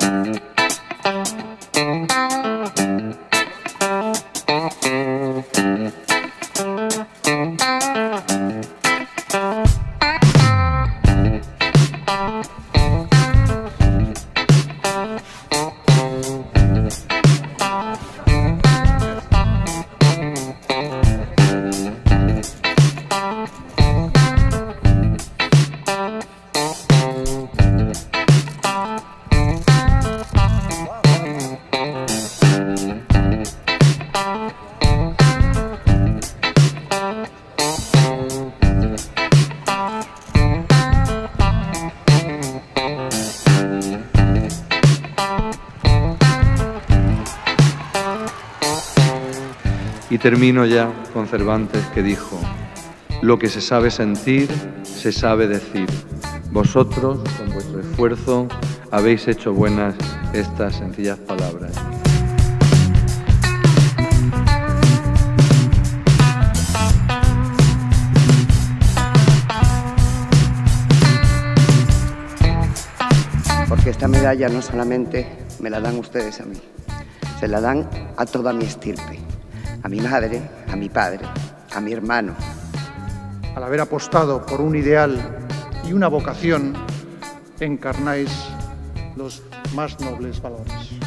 Y termino ya con Cervantes, que dijo: lo que se sabe sentir, se sabe decir. Vosotros, con vuestro esfuerzo, habéis hecho buenas estas sencillas palabras. Porque esta medalla no solamente me la dan ustedes a mí, se la dan a toda mi estirpe. A mi madre, a mi padre, a mi hermano. Al haber apostado por un ideal y una vocación, encarnáis los más nobles valores.